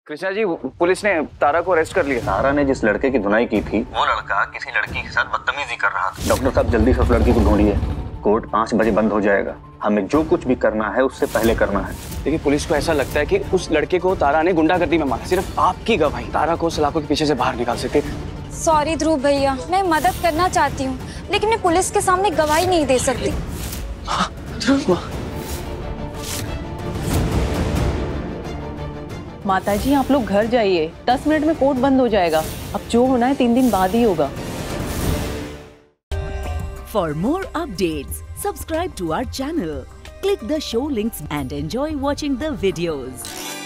Krishna ji, police ने तारा को arrest कर लिया। तारा ने जिस लड़के की धुनाई की थी वो लड़का किसी लड़की के साथ बदतमीजी कर रहा था। डॉक्टर साहब जल्दी से उस लड़की को ढूंढिए। कोर्ट 5 बजे बंद हो जाएगा। हमें जो कुछ भी करना है उससे पहले करना है। देखिए, पुलिस को ऐसा लगता है कि उस लड़के को तारा ने गुंडागर्दी में मारा। सिर्फ आपकी गवाही तारा को सलाखों के पीछे से बाहर निकाल सकती है। सॉरी ध्रुव भैया, मैं मदद करना चाहती हूँ लेकिन मैं पुलिस के सामने गवाही नहीं दे सकती। माताजी, आप लोग घर जाइए। 10 मिनट में कोर्ट बंद हो जाएगा। अब जो होना है 3 दिन बाद ही होगा। For more updates, subscribe to our channel, click the show links and enjoy watching the videos.